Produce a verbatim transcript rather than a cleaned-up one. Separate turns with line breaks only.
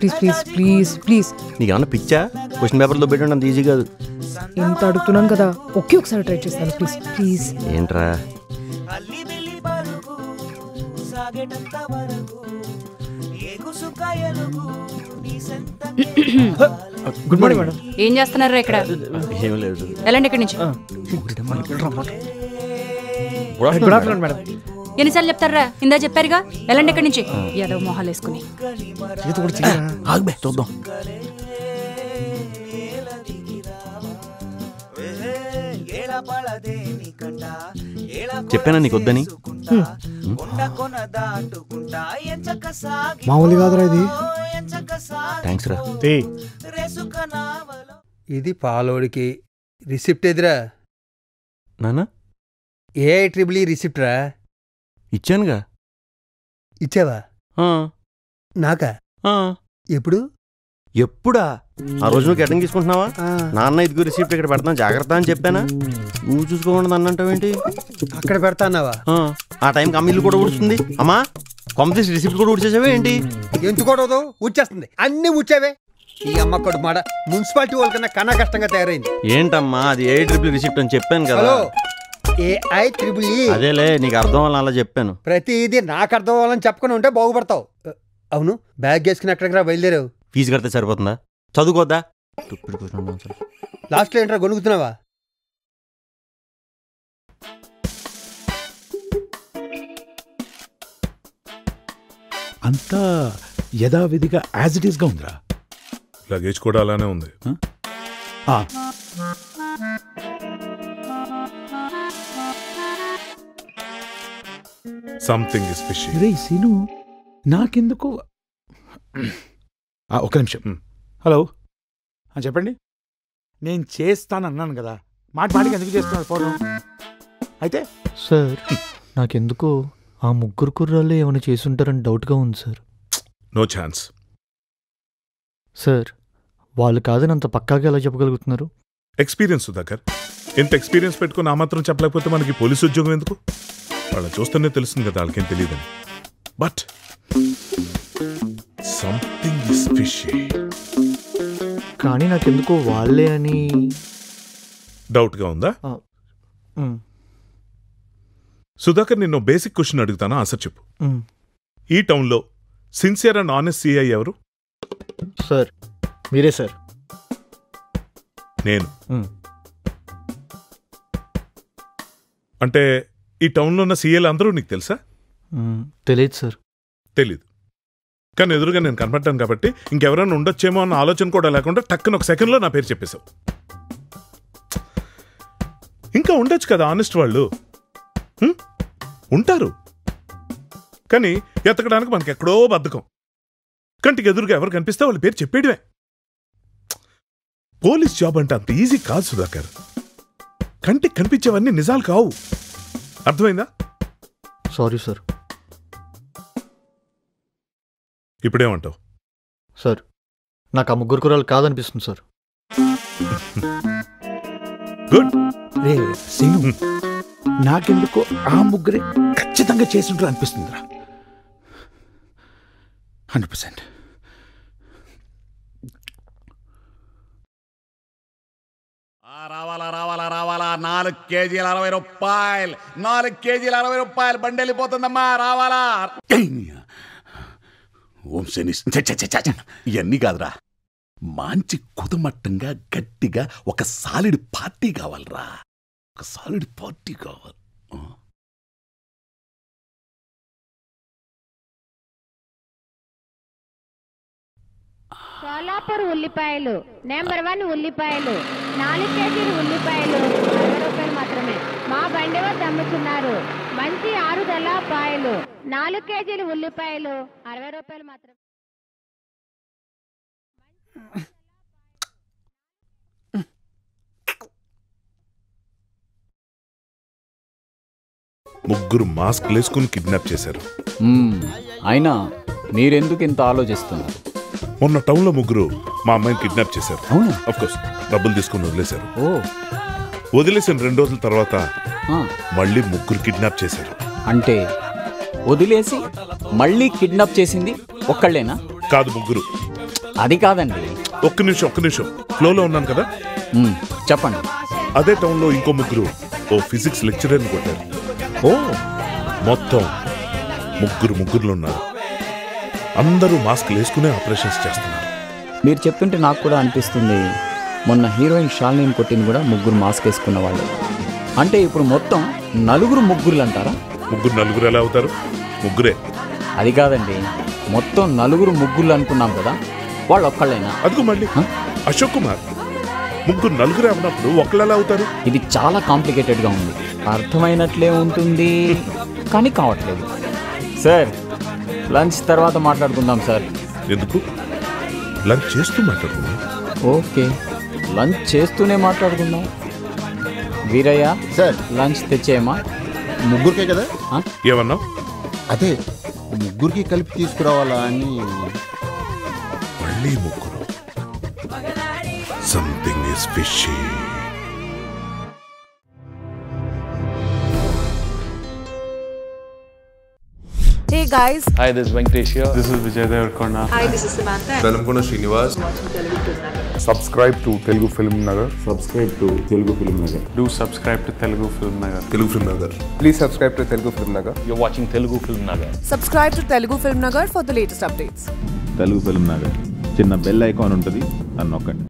Please please please please.
నీకు ఏమన్నా పిచ్చా? క్వశ్చన్ పేపర్లో పెట్టండి అంత ఈజీ కాదు.
ఇంత అడుగుతున్నాను కదా, ఒకే ఒకసారి ట్రై చేస్తాను ప్లీజ్ ప్లీజ్.
ఏంట్రా?
Good morning madam.
ఏం చేస్తున్నారు ఇక్కడ?
ఏం లేదు.
వెళ్ళండి ఇక్కడి నుంచి.
Good afternoon madam.
ఎన్నిసార్లు చెప్తారా? ఇందా చెప్పారుగా, వెళ్ళండి ఇక్కడి నుంచి. ఏదో మొహాలు వేసుకుని
చూద్దాం. చెప్పానా నీకు వద్దని?
మామూలు కాదురా ఇది.
థ్యాంక్స్ రా.
ఇది పాలోడికి రిసిప్ట్ ఎదురా
నానా?
ఏ ట్రిపుల్ ఈ రిసిప్ట్ రా.
ఇచ్చానుగా.
ఇచ్చావా? నాకా? ఎప్పుడు?
ఎప్పుడా? ఆ రోజు నువ్వు గెటం తీసుకుంటున్నావా? నాన్న ఇదిగో రిసిప్ట్ ఇక్కడ పెడతాను జాగ్రత్త అని చెప్పానా? నువ్వు చూసుకోకుండా అన్నంటావేంటి?
అక్కడ పెడతాన్నావా?
ఆ టైంకి అమ్మ ఇల్లు కూడా ఊడుస్తుంది. అమ్మా కంప్లీట్ రిసిప్ట్ కూడా ఊడ్చేసావే ఏంటి?
ఎందుకోడదు ఊడ్చేస్తుంది. అన్ని ఊడ్చావే. ఈ అమ్మ కొడు మాట మున్సిపాలిటీ వాళ్ళకన్నా కన్నా కష్టంగా తయారైంది.
ఏంటమ్మా అది ఏ ట్రిపుల్ రిసిప్ట్ అని చెప్పాను కదా.
AI triple E.
అదేలే నీకు అర్థం అవ్వాలని అలా చెప్పాను.
ప్రతి ఇది నాకు అర్థం అవ్వాలని చెప్పుకుని ఉంటే బాగుపడతావు. అవును, బ్యాగ్ వేసుకుని ఎక్కడికి బయలుదేరావు?
ఫీజు కడితే సరిపోతుందా? చదువుకోద్దా?
లాస్ట్లో ఏంట్రా గొనుగుతున్నావా?
అంతా యథావిధిగా యాజ్ ఇట్ ఈస్గా ఉందిరా.
లగేజ్ కూడా అలానే ఉంది. Something is fishy.
రే సీను, నాకెందుకు? ఒక నిమిషం. హలో, చెప్పండి. నేను చేస్తానన్నాను కదా, మాట మాటికి ఎందుకు చేస్తున్నారు ఫోన్? అయితే
సార్ నాకెందుకో ఆ ముగ్గురు కుర్రాళ్ళు ఏమైనా చేసుంటారని డౌట్గా ఉంది సార్.
No chance.
సార్ వాళ్ళు కాదని అంత పక్కాగా ఎలా చెప్పగలుగుతున్నారు?
ఎక్స్పీరియన్స్ సుధాకర్. ఎంత ఎక్స్పీరియన్స్ పెట్టుకుని ఆ మాత్రం చెప్పలేకపోతే మనకి పోలీసు ఉద్యోగం ఎందుకు? వాళ్ళని చూస్తేనే తెలుస్తుంది కదా వాళ్ళకేం తెలియదని. But something is fishy.
కానీ నాకెందుకో వాళ్ళే అని
డౌట్గా ఉందా? సుధాకర్, నిన్ను బేసిక్ క్వశ్చన్ అడుగుతాను, ఆన్సర్ చెప్పు. ఈ టౌన్లో సిన్సియర్ అండ్ ఆనెస్ట్ సిఐ ఎవరు?
సార్ మీరే సార్.
నేను. అంటే ఈ టౌన్లో ఉన్న సీఏలు అందరూ నీకు తెలుసా?
తెలియదు సార్.
తెలీదు, కానీ ఎదురుగా నేను కనపడ్డాను కాబట్టి ఇంకెవరైనా ఉండొచ్చేమో అన్న ఆలోచన కూడా లేకుండా టక్కున ఒక సెకండ్లో నా పేరు చెప్పేశావు. ఇంకా ఉండొచ్చు కదా ఆనెస్ట్ వాళ్ళు. ఉంటారు, కానీ ఎతకడానికి మనకి ఎక్కడో బద్ధకం. కంటికి ఎదురుగా ఎవరు కనిపిస్తే వాళ్ళ పేరు చెప్పేయడమే. పోలీస్ జాబ్ అంటే అంత ఈజీ కాదు సుధాకర్. కంటికి కనిపించేవన్నీ నిజాలు కావు, అర్థమైందా?
Sorry sir.
ఇప్పుడేమంటావు?
సార్ నాకు ఆ ముగ్గురు కుర్రాళ్ళు కాదనిపిస్తుంది సార్.
గుడ్.
రే సీను, నాకెందుకో ఆ ముగ్గురే ఖచ్చితంగా చేసుంటారు అనిపిస్తుందిరా. Hundred percent.
రావాలా రావాలా రావాలా నాలుగు కేజీలు అరవై రూపాయలు నాలుగు కేజీలు అరవై రూపాయలు బండి వెళ్ళిపోతుందమ్మా. రావాలా?
ఓం శని. ఇవన్నీ కాదురా, మంచి కుదమట్టంగా గట్టిగా ఒక సాలిడ్ పార్టీ కావాలరా. ఒక సాలిడ్ పార్టీ కావాలి.
సోలాపూర్ ఉల్లిపాయలు నెంబర్ వన్ ఉల్లిపాయలు నాలుగు కేజీలు ఉల్లిపాయలు అరవై రూపాయలు మాత్రమే. మా బండి వద్ద అమ్ముతున్నారు. మంచి ఆరుదల పాయలు నాలుగు కేజీలు ఉల్లిపాయలు అరవై రూపాయలు మాత్రమే.
ముగ్గురు మాస్క్ వేసుకుని కిడ్నాప్ చేశారు.
అయినా మీరెందుకు ఇంత ఆలోచిస్తున్నారు?
మొన్న టౌన్ లో ముగ్గురు మా అమ్మాయిని కిడ్నాప్ చేశారు. ఆఫ్ కోర్స్ డబ్బులు తీసుకుని వదిలేశారు. వదిలేసిన రెండు రోజుల తర్వాత మళ్ళీ ముగ్గురు కిడ్నాప్ చేశారు.
అంటే వదిలేసి మళ్ళీ కిడ్నాప్ చేసింది ఒక్కళ్ళేనా?
కాదు, ముగ్గురు.
అది కాదండి.
ఒక్క నిమిషం ఒక్క నిమిషం ఫ్లోలో ఉన్నాను కదా.
మ్మ్, చెప్పండి.
అదే టౌన్లో ఇంకో ముగ్గురు ఓ ఫిజిక్స్ లెక్చరర్ని కొట్టారు.
ఓ
మొత్తం ముగ్గురు ముగ్గురులు ఉన్నారు. అందరూ మాస్క్లు వేసుకునే ఆపరేషన్స్ చేస్తున్నారు.
మీరు చెప్తుంటే నాకు కూడా అనిపిస్తుంది, మొన్న హీరోయిన్ షాలిని కొట్టింది కూడా ముగ్గురు మాస్క్ వేసుకున్న వాళ్ళు. అంటే ఇప్పుడు మొత్తం నలుగురు ముగ్గురులు అంటారా?
ముగ్గురు నలుగురు ఎలా అవుతారు? ముగ్గురే.
అది కాదండి, మొత్తం నలుగురు ముగ్గురు అనుకున్నాం కదా, వాళ్ళు ఒక్కళ్ళైనా?
అదిగో మళ్ళీ అశోక్ కుమార్, ముగ్గురు నలుగురే అన్నప్పుడు ఒక్కళ్ళు ఎలా అవుతారు?
ఇది చాలా కాంప్లికేటెడ్గా ఉంది. అర్థమైనట్లే ఉంటుంది కానీ కావట్లేదు. సార్ లంచ్ తర్వాత మాట్లాడుకుందాం సార్.
ఎందుకు? లంచ్ చేస్తూ మాట్లాడుకుందాం.
ఓకే, లంచ్ చేస్తూనే మాట్లాడుకుందాం. వీరయ్య
సార్
లంచ్ తెచ్చేయమా?
ముగ్గురికే కదా?
ఏమన్నా?
అదే ముగ్గురికి కలిపి తీసుకురావాలా అని.
మళ్ళీ ముగ్గురు. Something is fishy.
Hey guys.
Hi, this is Venkatesh here. This is Vijay Devarkonda.
Hi, this is Samantha.
Velamkonda Srinivas. Subscribe to Telugu Film Nagar. Subscribe to Telugu Film Nagar. Do subscribe to Telugu Film Nagar. Telugu Film Nagar. Please subscribe to Telugu Film Nagar. You're watching Telugu Film Nagar.
Subscribe to Telugu Film Nagar for the latest updates.
Telugu Film Nagar. చిన్న bell icon ఉంటుంది, అని నొక్కండి.